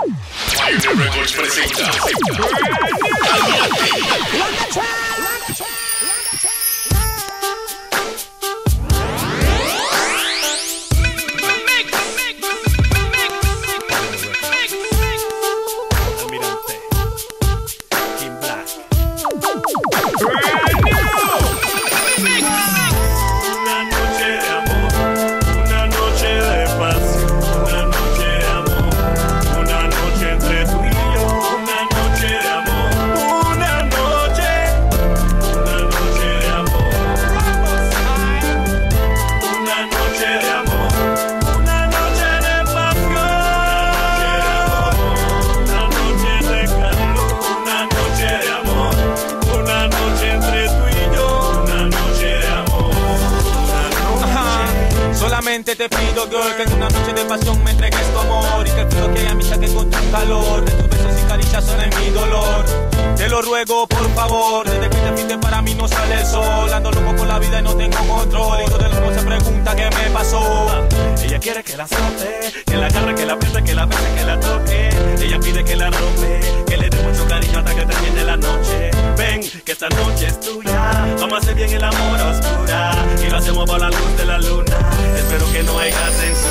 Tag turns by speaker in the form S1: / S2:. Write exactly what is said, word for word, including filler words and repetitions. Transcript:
S1: Pioneer Records presenta
S2: te pido, girl, que en una noche de pasión me entregues tu amor y que frío que haya mi saque con tu calor. De tus besos y caricias son en mi dolor. Te lo ruego, por favor, desde que te fuiste para mí no sale el sol. Ando loco con la vida y no tengo control. Y todo el mundo se pregunta qué me pasó.
S3: Ella quiere que la azote, que la agarre, que la apriete, que la bese, que la toque. Ella pide que la rompe, que le dé mucho cariño hasta que termine la noche. Ven, que esta noche es tuya. Vamos a hacer bien el amor a oscura y lo hacemos por la luz de la luna. Espero que no haya tensión.